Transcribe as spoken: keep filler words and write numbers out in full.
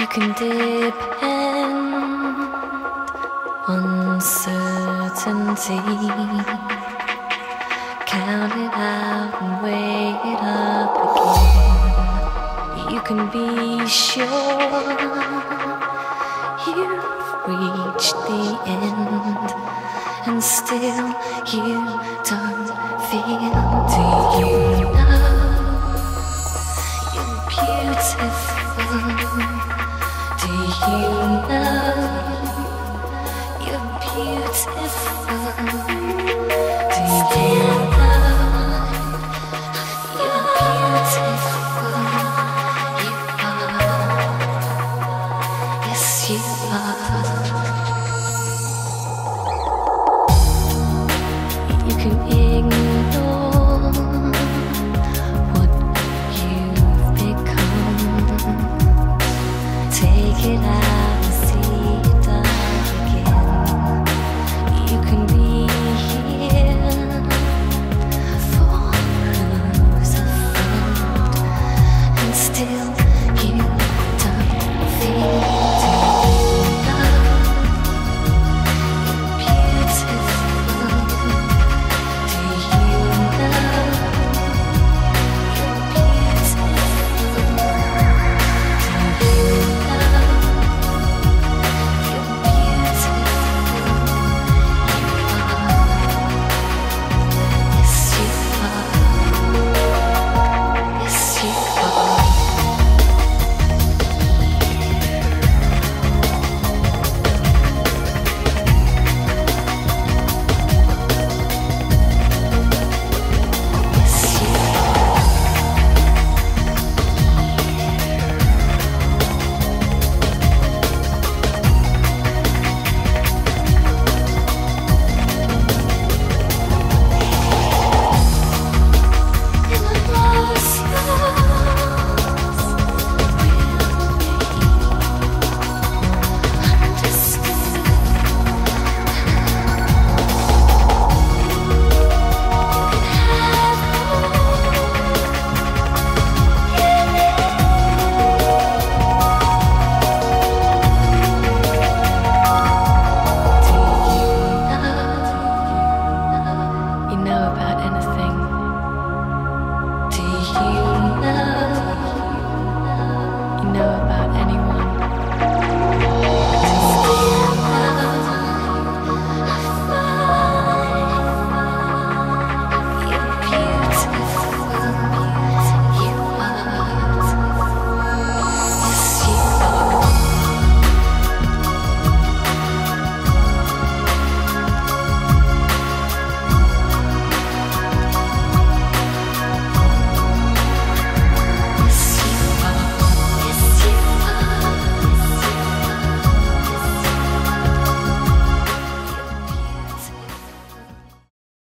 can depend on certainty. Count it out and weigh it up again. You can be sure you've reached the end, and still you don't feel. Do you know you're beautiful? Do you know you're beautiful? Do you know you're beautiful? You are. Yes, you are. You can ignore what you've become. Take it out.